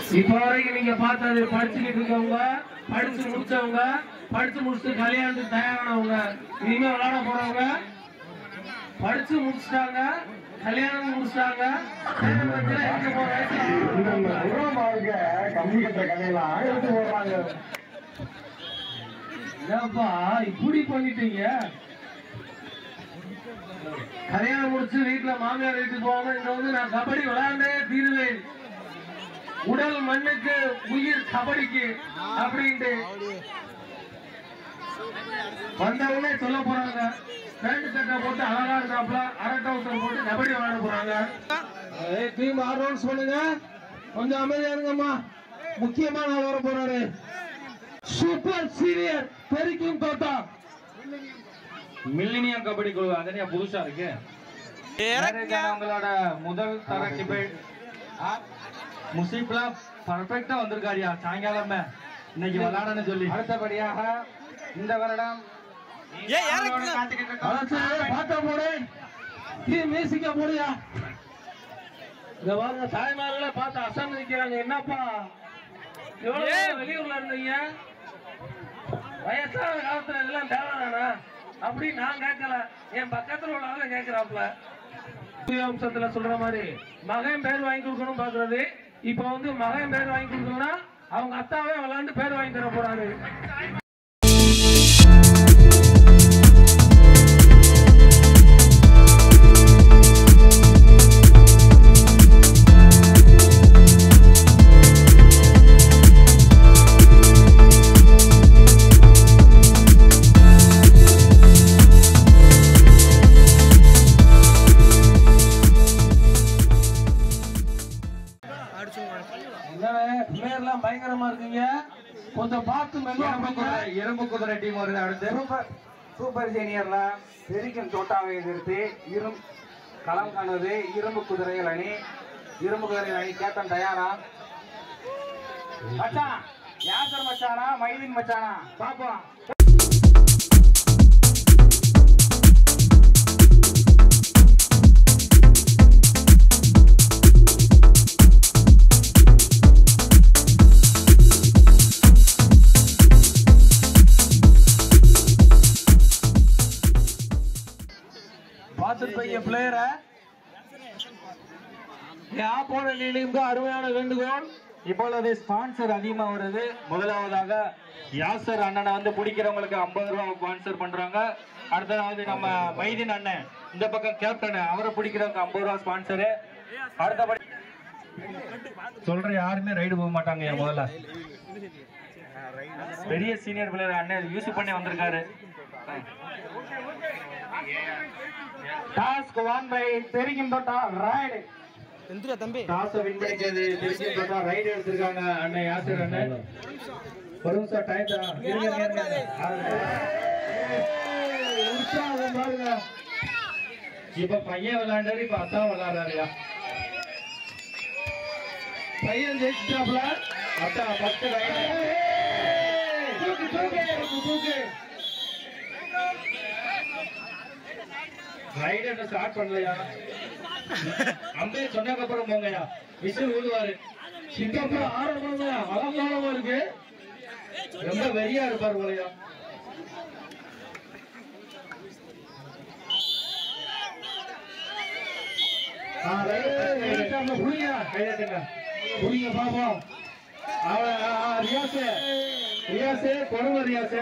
இப்ப வரைக்கும் நீங்க பார்த்தது படிச்சுக்கிட்டு இருக்கவங்க, படிச்சு முடிச்சவங்க, படிச்சு முடிச்சு கல்யாணத்துக்கு தயாரானவங்க, இனிமே விளையாட போறவங்க, படிச்சு முடிச்சுட்டாங்க, கல்யாணம் முடிச்சிட்டாங்க, கம்மி கட்டுற கதையெல்லாம் எடுத்து போடுறாங்க. ஏப்பா இப்படி பண்ணிட்டீங்க? கல்யாணம் முடிச்சு வீட்டுல மாமியார் வீட்டுக்கு போவாங்க, இங்க வந்து நான் கபடி விளையாண்டே தீருவேன், உடல் மண்ணுக்கு உயிர் கபடிக்கு அப்படின்ட்டு வந்தவங்களே சொல்ல போறாங்க. பேண்ட் சட்டை போட்டு அழகா இருக்காப்ல, அரை டவுசர் போட்டு கபடி விளையாட போறாங்க. டீம் அனௌன்ஸ் பண்ணுங்க, கொஞ்சம் அமைதியா இருங்கம்மா. முக்கியமா நான் வர போறாரு சூப்பர் சீனியர் பெரிக்கும் தோட்டா மில்லினியம் கபடி குழு. அதனே புதுசா இருக்கு. உங்களோட முதல் தர டிபேட் முசீப்லாம் பர்ஃபெக்டா வந்திருக்காரியா சாயங்காலமே இன்னைக்கு விளையாடன்னு சொல்லி. அடுத்தபடியாக இந்த வருடம் பாட்டா போடு, மியூசிக்கா போடுயா. இந்த பாருங்க தாய்மார்களே பார்த்து அசந்து நிக்கிறாங்க. என்னப்பா எவ்வளவு வெளியூர்ல இருந்தீங்க, வயசான காலத்துல எல்லாம் தேவைதானா அப்படி நான் கேட்கல, என் பக்கத்துல உள்ளவங்க கேட்கிறாப்ல. அம்சத்துல சொல்ற மாதிரி மகன் பேர் வாங்கி கொடுக்கணும் பாக்குறது. இப்ப வந்து மகன் பேர் வாங்கி கொடுக்கணும்னா அவங்க அத்தாவே விளையாண்டு பேர் வாங்கி தர போறாரு. பயங்கரமா இருக்கீங்க, கொஞ்சம் பார்த்து எறும்பு குதிரை டீம் வருது. அடுத்து சூப்பர் சீனியர்ல பெரிக்கும் தோட்டாவை எதிர்த்து களம் காணுவது இரும்பு குதிரைகள் அணி. இரும்பு குதிரைகள் அணி கேப்டன் தயாரா? மச்சான் யாசர் மச்சானா மைதீன் மச்சானா பாப்போம். பிளேயரை போன நீளுக்கு அருமையான வேண்டுகோள். இப்பொழுது ஸ்பான்சர் அதிகமா வருது. முதலாவதாக யாசர் அண்ணனை வந்து பிடிக்கிறவங்களுக்கு 50 ரூபாய் ஸ்பான்சர் பண்றாங்க. அடுத்ததாவது நம்ம மைதீன் அண்ணன், இந்த பக்கம் கேப்டன், அவரை பிடிக்கிறவங்க 50 ரூபாய் ஸ்பான்சரு. அடுத்தபடி சொல்ற யாருமே ரைடு போக மாட்டாங்க. முதல்ல பெரிய சீனியர் பிளேயர் அண்ணன் யூஸ் பண்ணி வந்திருக்காரு. Task 1 by பெரிக்கும் Thotta ride. எந்திரா தம்பி, டாஸ் வின் பண்ணிக்கிறது பெரிக்கும் தோட்டா ரைடு எடுத்துருக்காங்க அண்ணன் யாசர் அண்ணன். ஒரு நிமிஷம் டைம் உற்சாகம் பாருங்க. இப்ப பையன் விளையாண்டாரு, இப்ப அத்தா விளையாடுறாருயா. பையன் ஜெயிச்சிட்டாப்ல, அத்தா 10 ரைடு ரைடு என்ன ஸ்டார்ட் பண்ணலையா? அம்பே சொன்னதுக்கு அப்புறம் போங்கயா, விசில் ஊதுவாரு. சிங்கப்பூர் ஆரம்பமா அலங்காரமா இருக்கு, ரொம்ப வெறியா இருப்பாரு போலயா. புரியுங்க பாப்போம். ரியாசே கொடுங்க ரியாசே.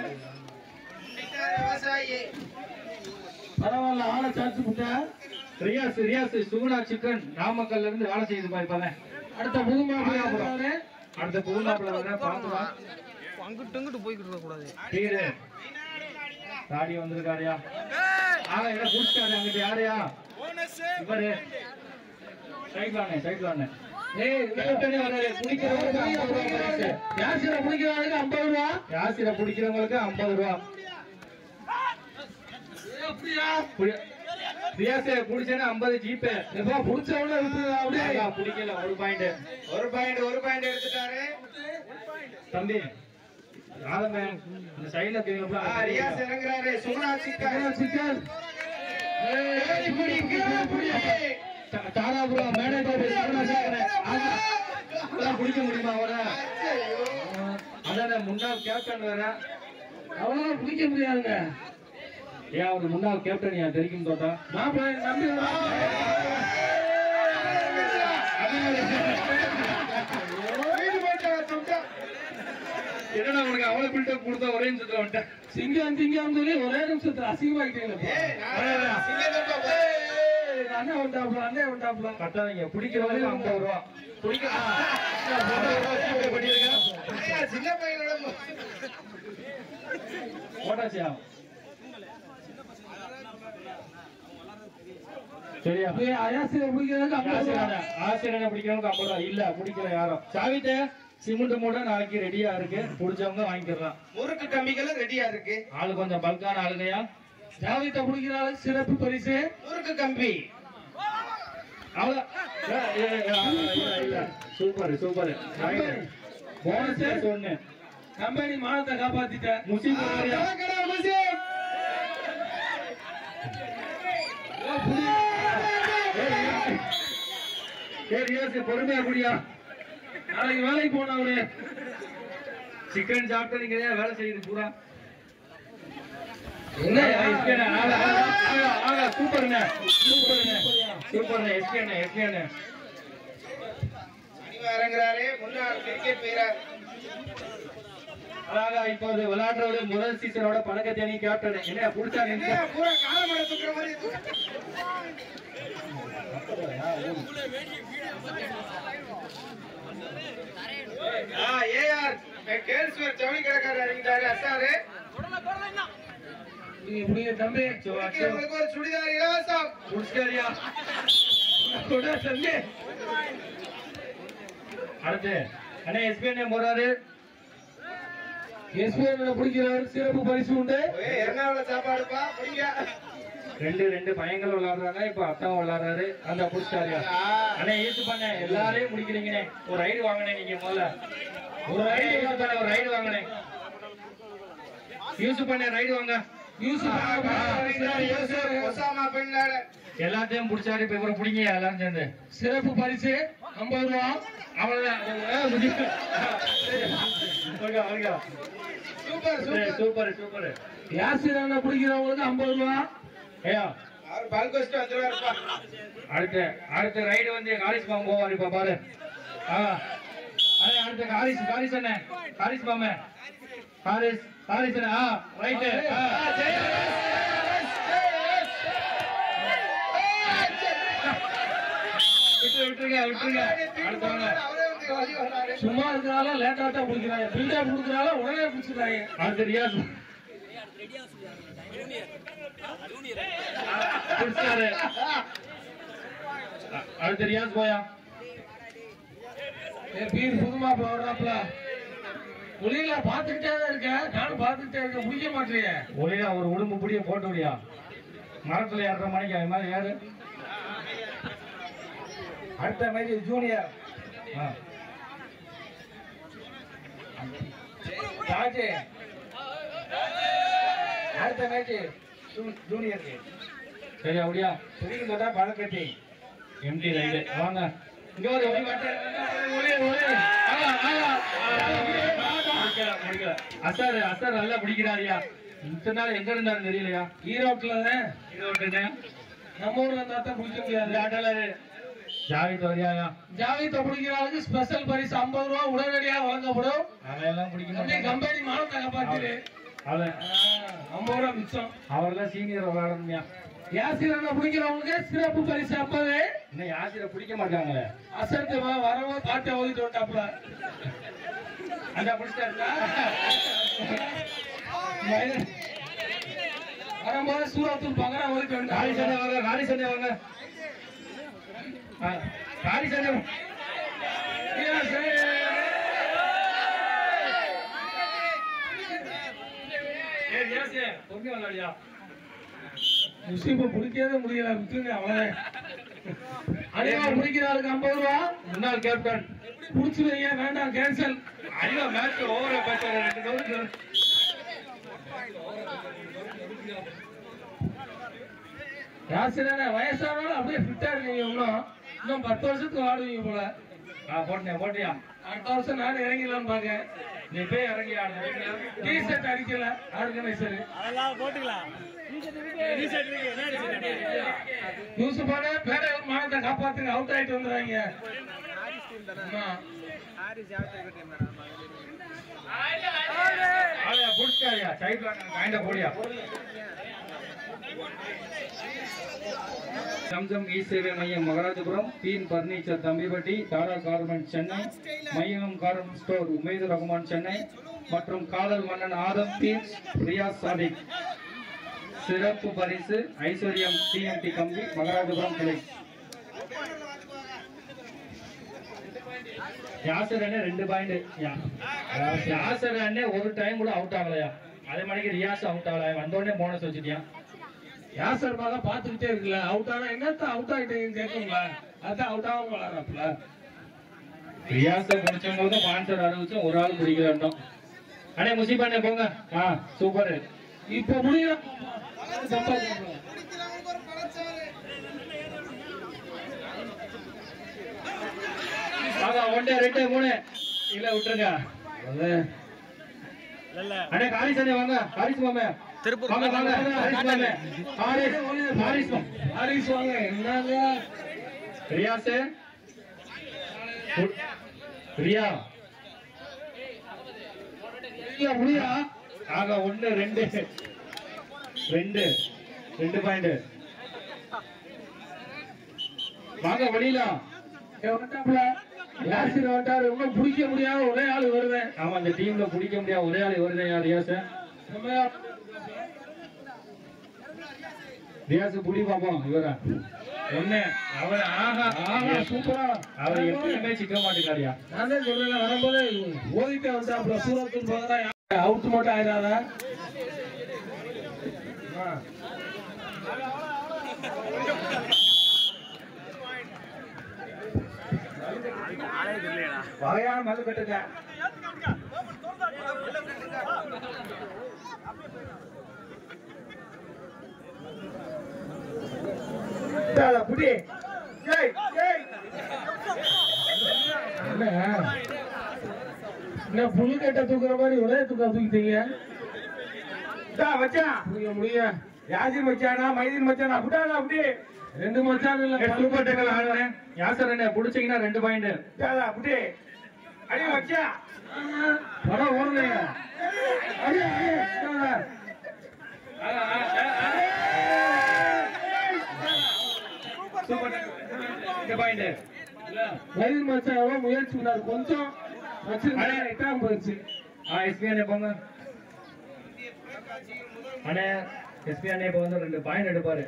பரவாயில்ல, ஆளை சாச்சு விட்டா. ரியாஸ் சுகுணா சிக்கன் நாமக்கல்ல இருந்து வேலை செய்யுது பாருங்க. அடுத்த புது மாப்பிள்ளை, அடுத்த புது மாப்பிள்ளை பாத்துக்கலாம். அங்கிட்டு அங்கிட்டு போய்கிட்டு இருக்க கூடாது. டீரு தாடி வந்திருக்காருயா. ஆனா என்ன குடிச்சாரு அங்கிட்டு யாரையா இவரு சைட்லானே யாசிர பிடிக்கிறவங்களுக்கு 50 ரூபா. யாசிர பிடிக்கிறவங்களுக்கு 50 ரூபா. ரியாசே புடிச்சேன்னா 50 ஜிபே. புடிச்சவங்க அப்படியே பிடிக்கல. ஒரு பாயிண்ட் எடுத்துட்டாரு தம்பி. இந்த சைடுல ரியாஸ் இறங்குறாரு. சுகுணா சிக்கன் தாராபுரம் மேனேஜர் பிடிக்க முடியுமா அவரை? அதான் முன்னாள் கேப்டன் வேற, அவ்வளவு பிடிக்க முடியாதுங்க. ஏன் அவர் முன்னாள் கேப்டன் ஏன் தெரியும் தோட்டா மாப்பிள்ளை நம்பி என்னடா உனக்கு அவ்வளவு பில்டப் கொடுத்த ஒரே நிமிஷத்துல வந்துட்டேன். சிங்கம் திங்கம் சொல்லி ஒரே நிமிஷத்துல அசிங்கமாக்கிட்டீங்க. அண்ணன் வந்தாப்ல, அண்ணன் வந்தாப்ல. கட்டாதீங்க, பிடிக்கிறவங்க 50 ரூபா போட்டாச்சியா? சரியா? அயாசிரை பிடிக்கிறதுக்கு 50 ரூபா. ஆசிரியனை பிடிக்கிறவங்க 50 ரூபா இல்ல, பிடிக்கிற யாரும் சாவிட்ட சிமெண்ட் மூட நாளைக்கு ரெடியா இருக்கு, பிடிச்சவங்க வாங்கிக்கலாம். முறுக்கு கம்பிகளும் ரெடியா இருக்கு. ஆளு கொஞ்சம் பல்கான ஆளுங்கயா. ஜாவித்த பிடிக்கிற ஆளுக்கு சிறப்பு பரிசு முறுக்கு கம்பி. Super super. ஒண்ணு கம்பெனி மானத்தை காப்பாத்திட்ட. முஸ்லீம் பொறுமையா குடியா. நாளைக்கு வேலைக்கு போன அவரு சிக்கன் சாப்பிட்டு நீங்க வேலை செய்யுது பூரா. என்ன சூப்பர்ண்ணே சூப்பர்ண்ணே சூப்பர்ண்ணே. எஸ்கேண்ணே எஸ்கேண்ணே இறங்குறாரு முன்னாள் கிரிக்கெட் வீரர். அழகா இப்போது விளையாடுறது முதல் சீசனோட பதக்கத்தை அணி கேப்டன். என்ன புடிச்சா பூரா காலமடை தூக்குற மாதிரி ஏஆர் கேள்ஸ்வர் ஜவுளி கடைக்காரர் இறங்கிட்டாரு. அசாரு நீங்க தம்பி உங்களுக்கு ஒரு சுடிதார் இலவசம். புடிச்சாரியா? தம்பி அடுத்து அண்ணே எஸ்பிஎன் போறாரு. எஸ்பிஎன் பிடிக்கிறாரு, சிறப்பு பரிசு உண்டு. எர்ணாகுளம் சாப்பாடுப்பா பிடிங்க. ரெண்டு பையங்கள் விளையாடுறாங்க, இப்ப அத்தான் விளையாடுறாரு. அந்த புடிச்சாரியா? அண்ணே யூஸ் பண்ண எல்லாரையும் முடிக்கிறீங்கண்ணே. ஒரு ரைடு வாங்கினேன் நீங்க முதல்ல. ஒரு ரைடு வாங்கினேன். யூஸ் பண்ண ரைடு வாங்க. ஒசாமா பின் லாடன் எல்லாத்தையும் புடிச்சாரு. இப்ப இவரை பிடிங்க எல்லாரும் சேர்ந்து. சிறப்பு பரிசு 50 ரூபா. Super super super. யாசிரான பிடிக்கிறவங்களுக்கு 50 ரூபா. ஐயா அவர் பல்க் வச்சுட்டு வந்துருவாருப்பா. அடுத்த ரைடு வந்து காரிஸ் மாமா போவார். இப்ப பாரு. அடுத்த காரிஸ் அண்ணே, காரிஸ் மாமா, காரிஸ் அண்ணா. ரைட்டு விட்டுருங்க. அடுத்தவங்க சும்மா இருக்கிறால லேட்டா தான் பிடிக்கிறாங்க. பில்டப் கொடுக்கறால உடனே பிடிச்சிடுறாங்க. அடுத்த ரியாஸ் பிடிச்சாரு. அடுத்த ரியாஸ் போயா. பீர் புதுமா போடுறாப்ல. ஒளியில பாத்துக்கிட்டே தான் இருக்கேன், நானும் பாத்துக்கிட்டே இருக்கேன், முடிக்க மாட்டேங்க. ஒளியா ஒரு உடம்பு புடிய போட்டு விடியா. மரத்துல ஏற மணிக்கு அது மாதிரி ஏறு. அடுத்த மாதிரி ஜூனியர் ராஜே. அடுத்த மேட்ச் ஜூனியர். சரி அப்படியா? புரியும் போதா பழக்கட்டி எம்டி ரைடு வாங்க. இங்க ஒரு முடிக்கல. அசார் நல்லா பிடிக்கிறாரியா. இத்தனை நாள் எங்க இருந்தாரு தெரியலையா? ஈரோட்டுல ஈரோட்டுன்னு நம்ம ஊர்ல இருந்தா தான் பிடிக்க முடியாது. ஜாவித் வரியாயா? ஜாவித்த பிடிக்கிறாளுக்கு ஸ்பெஷல் பரிசு 50 ரூபா உடனடியாக வழங்கப்படும். அதையெல்லாம் பிடிக்க கம்பெனி மானத்தை காப்பாத்திரு. 50 ரூபா மிச்சம். அவர்தான் சீனியர் விளையாடணும்யா. யாசிரனை பிடிக்கிறவங்களுக்கு சிறப்பு பரிசு 50. இன்னும் யாசிரை பிடிக்க மாட்டாங்களே. அசத்து வரவோ பாட்டை ஓதிட்டு வந்தாப்புல. அந்த பிடிச்சிட்டா வரும்போது சூரத்தூர் பங்கரா ஓதிட்டு வந்து காரி சண்டை வாங்க. காரி சண்டை முஸ்லீம் பிடிக்கவே முடியல. விட்டுருங்க அவ்வளவு. அடிவா பிடிக்கிறாருக்கு 50 ரூபா. முன்னாள் கேப்டன் புடிச்சு வைங்க, வேண்டாம் கேன்சல். அடிவா மேட்ச் ஓவரா பேசுறாரு. யாசிரான வயசானாலும் அப்படியே ஃபிட்டா இருக்கீங்க. இன்னும் 10 வருஷத்துக்கு ஆடுவீங்க போல. போட்டியா அடுத்த வருஷம் நான் இறங்கிடலான்னு பாக்கேன். நீ போய் இறங்கி ஆடு. டிஷர்ட் அடிக்கல ஆர்கனைசர் யூசுப்பானே பேர மானத்தை காப்பாத்துங்க. அவுட் ஆயிட்டு வந்துடுறாங்க. புடிச்சாரியா சைட்ல கைண்ட போடியா. சம்சம் இ சேவை மையம் Maharajapuram, bean furniture Thambipatti, Tara garment Chennai, மையம் கார்மெண்ட் ஸ்டோர் உமேது ரகுமான் சென்னை மற்றும் காதல் மன்னன் ஆதம் பீன்ஸ் ரியாஸ் சாதிக். சிறப்பு பரிசு ஐஸ்வர்யம் டிஎம்டி கம்பி மகாராஜபுரம் கிளை. யாசர் அண்ணே 2 பாயிண்ட். யாசர் அண்ணே ஒரு டைம் கூட அவுட் ஆகலையா. அதே மாதிரி ரியாஸ் அவுட் ஆகல. வந்தோடனே போனஸ் வச்சுட்டியான். யாசர் மகா பாத்துக்கிட்டே இருக்குல்ல. அவுட் ஆனா என்னத்த அவுட் ஆயிட்டீங்கன்னு கேட்குங்களா. அதான் அவுட் ஆகாம வளர்றாப்புல. ரியாஸ முடிச்சவங்க பான்சர் அறிவிச்சோம். ஒரு ஆள் பிடிக்க வேண்டும். அண்ணே முசிபாண்ணே போங்க. சூப்பர். இப்ப முடியல. ஆகா 1 2 3 இல்ல விட்டுருங்க. அண்ணே காரிஸ் அண்ணே வாங்க. காரிஸ் மாமே திருப்பூர் வாங்க வாங்க. காரிஸ் மாமே காரிஸ் ஹாரிஸ் வாங்க. என்னங்க ரியாஸ் ரியா முடியா. ஆகா 1 2 2 பாயிண்ட். வாங்க வெளியில. யாசிர் வட்டாரு ஒன்னும் பிடிக்க முடியாத ஒரே ஆள் வருவேன். ஆமா இந்த டீம்ல பிடிக்க முடியாது ஒரே ஆள் வருது. ரியாஸ் ரியாஸ் புடி பாப்போம். இவர ஒண்ணு அவர் ஆஹா ஆஹா சூப்பரா. அவர் எப்பவுமே சிக்க மாட்டேங்காரியா. நான் தான் சொல்றேன் வரும்போது ஓதிட்டே வந்தாப்புல சூரத்துன்னு போதா அவுட் மட்டும் ஆயிடாத. வகையான மது கட்டுங்க. புடி என்ன புழுக்கட்டை தூக்குற மாதிரி ஒரே தூக்கிட்டீங்க. மச்சான் முடிய யாசிர் மச்சானா மைதீன் மச்சானா புட்டானா அப்படி 2 மச்சான் இல்ல. Super tackle ஆடுறேன். யாசர் அண்ணே புடிச்சீங்கன்னா 2 பாயிண்ட். புடி அடி மச்சான் படம் ஓடுங்க. Super 2 point. வயதில் மச்சான் எவ்வளவு முயற்சி பண்ணாரு. கொஞ்சம் வச்சிருக்காங்க போயிடுச்சு. எஸ்பி அண்ணே போங்க. அண்ணே எஸ்பி அண்ணே இப்ப வந்து 2 பாயிண்ட் எடுப்பாரு.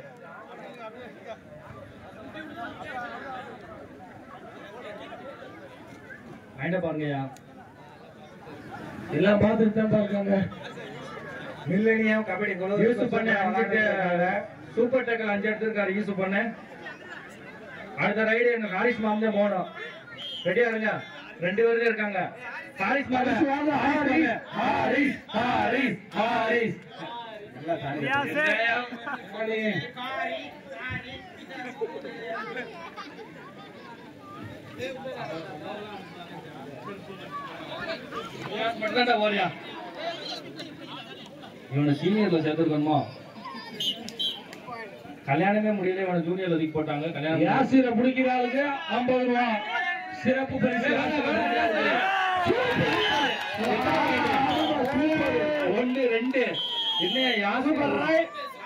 பாயிண்ட பாருங்கயா. எல்லாம் பார்த்துட்டு தான் இருக்காங்க. மில்லேனியம் கபடி குழு யூசுப் அண்ணே 5 சூப்பர் டேக்கல் 5 எடுத்திருக்காரு யூசுப் அண்ணே. அடுத்த ரைடு எங்க ஹாரிஸ் மாமே போனோம். ரெடியா இருங்க. 2 பேரும் இருக்காங்க. ஹாரிஸ் மாமே ஹாரிஸ் ஹாரிஸ் ஹாரிஸ் ஹாரிஸ் இவனை சீனியர்ல சேர்த்துருக்கணுமா. கல்யாணமே முடியல. இவனை ஜூனியர்ல ஒதுக்கி போட்டாங்க. கல்யாணம் யாசிரை பிடிக்கிற ஆளுக்கு 50 ரூபாய் சிறப்பு பரிசு. 1 2 என்ன யாசர்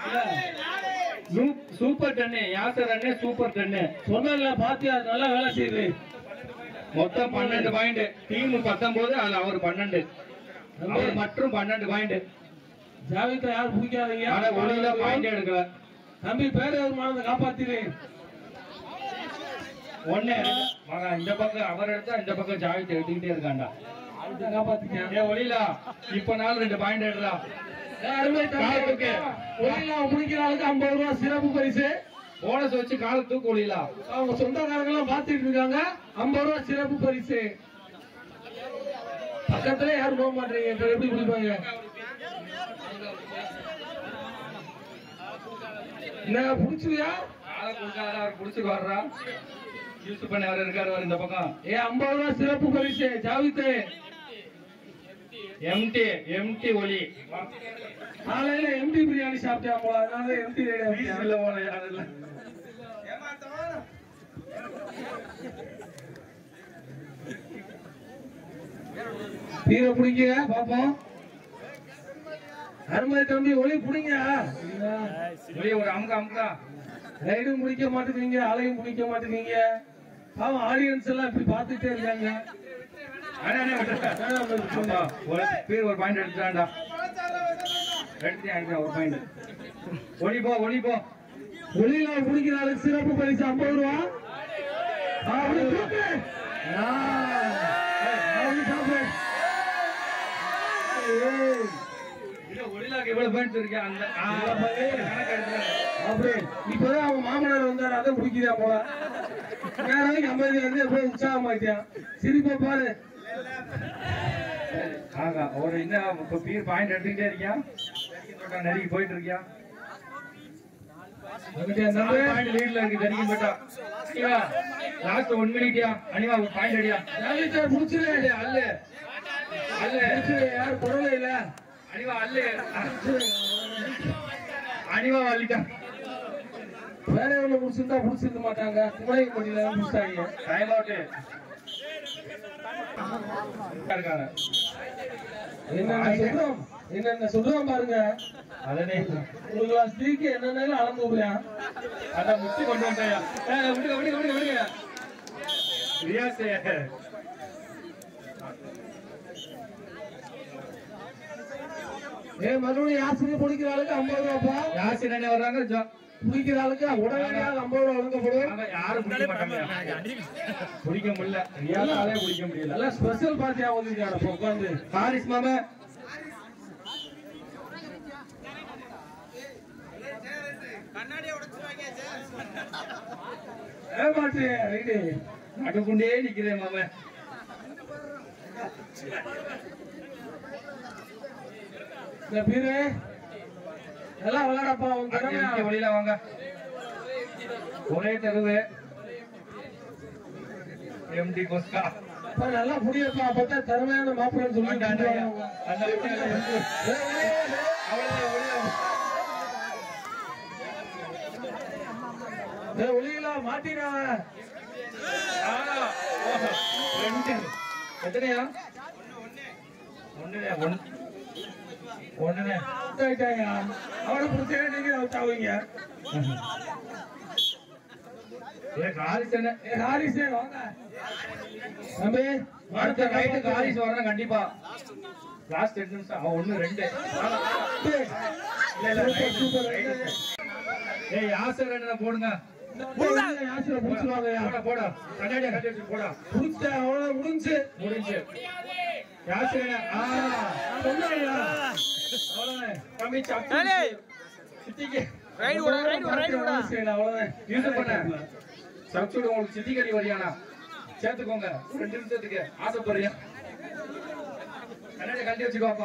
சூப்பர் 10 யாசர் அண்ணே சூப்பர் 10 சொன்னல பாத்தியா நல்லா வேலை செய்யுது. மொத்தம் 12 பாயிண்ட். டீம் 19 அதுல அவர் 12 அவர் மற்றும் 12 பாயிண்ட். ஜாவித்த யாரும் பிடிக்காதீங்க. ஆனா ஒளியில பாயிண்ட் எடுக்கல. தம்பி பேர மானத்தை காப்பாத்திரு. 1 மகா இந்த பக்கம் அவர் எடுத்தா இந்த பக்கம் ஜாவித் எடுத்துக்கிட்டே இருக்காண்டா. காப்பாத்திக்க ஒளியில இப்ப நாள் 2 பாயிண்ட் எடுறா. முடிக்கிற ஆளுக்கு 50 ரூபாய் சிறப்பு பரிசு. போனஸ் வச்சு கால தூக்கு ஒளியில. அவங்க சொந்தக்காரங்க எல்லாம் பாத்துட்டு இருக்காங்க. 50 ரூபாய் சிறப்பு பரிசு. பக்கத்துல யாரும் போக மாட்டீங்க. எப்படி குடிப்பாங்க? என்ன புடிச்சுயா? காலை கொடுக்காத அவர் புடிச்சு வர்றா. யூசுப் பண்ண வர இருக்காரு இந்த பக்கம். 50 ரூபா சிறப்பு பரிசு ஜாவித்து. எம்டி ஒலி. காலையில எம்டி பிரியாணி சாப்பிட்டா போல, அதனால எம்டி இல்ல போல யாரும் பீரை பிடிங்க பாப்போம். அருமை தம்பி ஒளி பிடிங்க. ஒலி ஒரு அமுக்கா ரைடும் முடிக்க மாட்டேங்கிறீங்க, ஆளையும் முடிக்க மாட்டேங்கிறீங்க. பாவம் ஆடியன்ஸ் எல்லாம் இப்படி பார்த்துட்டே இருக்காங்க. ஒரு பாயிண்ட் எடுத்துட்டான்டா. எடுத்து ஒரு பாயிண்ட். ஒளி போ ஒளியில பிடிக்கிற ஆளுக்கு சிறப்பு பரிசு 50 ரூபா. இப்பதான் அவன் மாமனார் வந்தாரு, அதை பிடிக்கிறா போல. நேரம் அமைதியா இருந்து எப்படியே உற்சாகமாயிட்டான். சிரிப்பா பாரு. ஒரு இன்னும் பாயிண்ட் எடுத்துக்கிட்டே இருக்கியா, நெருங்கி போயிட்டு இருக்கியா. லீட்ல இருக்கு தெரியும் பட்டா. லாஸ்ட் 1 மினிட்டியா அனிவா ஒரு பாயிண்ட் அடியா. முடிச்சிரு அல்ல யாரும் குறவே இல்ல. அனிவா அள்ளிட்டான். வேற எவ்வளவு முடிச்சிருந்தா முடிச்சிருக்க மாட்டாங்க. குமலை மணியில முடிச்சாங்க. Time out. என்னென்ன சொல்றோம் பாருங்க. அதனே ஒரு கிளாஸ் டீக்கு என்னென்ன அளந்து போறியா. அத முட்டி கொண்டு வந்தாயா. விடுங்க ரியாஸ். மறுபடியும் யாசிரியர் பிடிக்கிற ஆளுக்கு 50 ரூபாப்பா. யாசிர் என்ன வர்றாங்க பிடிக்கிற ஆளுக்கு உடனடியாக 50 ரூபா வழங்கப்படும். யாரும் பிடிக்க மாட்டாங்க. பிடிக்க முடியல, ரியாஸாலே பிடிக்க முடியல. எல்லாம் ஸ்பெஷல் பார்ட்டியா வந்துருக்காங்க உட்காந்து. ஹாரிஸ் மாமா நடுக்குண்டே நிக்கிறேன் மாமா. இந்த பீரு எல்லாம் விளையாடப்பா. வெளியில வாங்க. ஒரே தெருவு எம்டி கோஸ்கா. நல்லா புடியப்பா. அப்பதான் திறமையான மாப்பிள்ளைன்னு சொல்லிட்டு ஒளியில மாட்டினாவ. எத்தனையா? ஒண்ணுனே அவனை பிடிச்சே நீங்க அவுத்தாவீங்க. ஹாரிஸே வாங்க தம்பி. அடுத்த ரைட்டுக்கு ஹாரிஸ் வரணும் கண்டிப்பா. லாஸ்ட் 2 நிமிஷம். அவன் 1 2. யாசர் என்ன போடுங்க. யாசிர புடிச்சுவாங்க. போடா கண்ணாடியா கட்டி வச்சு போடா. புடிச்ச அவ்வளவு முடிஞ்சு. யாசர் கம்மி சாப்பிட்டு சித்திக்கு சப்சூடு உங்களுக்கு சித்தி கறி வரியானா சேர்த்துக்கோங்க. 2 நிமிஷத்துக்கு ஆசைப்படுறியா. கண்ணாடி கட்டி வச்சுக்கோப்பா.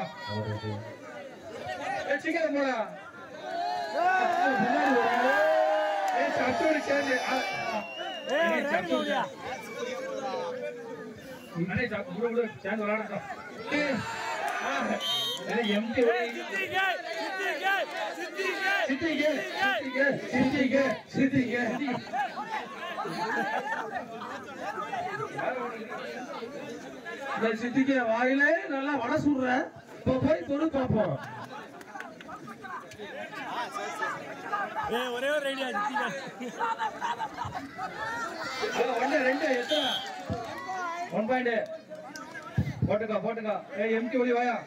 சிக்கன் போடா. சப்சூடு சேர்ந்து சேர்ந்து விளையாடட்டும். எம்டி சித்திக்கு வாயில நல்லா வடை சுடுற. இப்ப போய் தொடு பார்ப்போம். ஒரே ஒரு ஐடியா. 1 2 எத்தனை 1 பாயிண்ட் போட்டுக்கா. எம்டி ஒளி வாயா.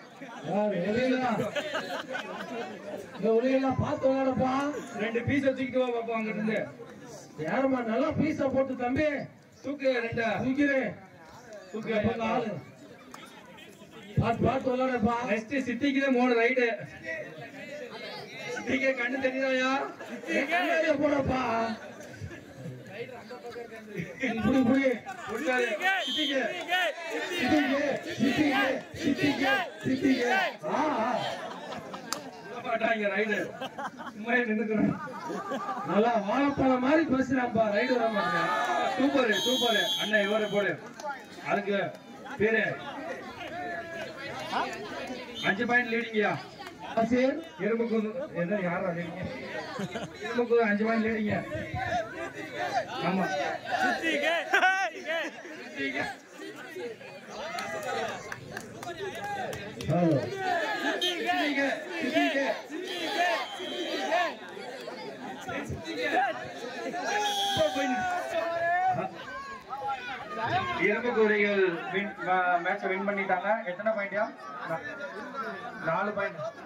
ஒளியெல்லாம் பார்த்து விளையாடப்பா. 2 பீஸ் வச்சுக்கிட்டு வா பாப்பா. அங்க இருந்து யாருமா நல்லா பீஸா போட்டு தம்பி தூக்கு. 2 தூக்கிறேன். தூக்கி ஆளு பார்த்து விளையாடப்பா. நெக்ஸ்ட் சித்திக்கு 3 ரைட்டு. சித்திக்கு கண்ணு தெரியுதாயா. போடப்பா. புடி சித்திக்கு மாட்டாங்க ரைடு சும்மா நின்னுக்கிறேன். நல்லா வாழைப்பழம் மாதிரி பேசுறான்ப்பா ரைடு வர மாட்டேன். சூப்பர் சூப்பர் அண்ணன் இவரை போடு. அதுக்கு பேரு 5 பாயிண்ட் லீடிங்கயா. எறும்புக்கு என்ன யாரா லீடிங்க? எறும்புக்கு 5 பாயிண்ட் லீடிங்க. ஆமா இரும்பு கோரிகள் மேட்சை வின் பண்ணிட்டாங்க. எத்தனை பாயிண்ட்யா? 4 பாயிண்ட்.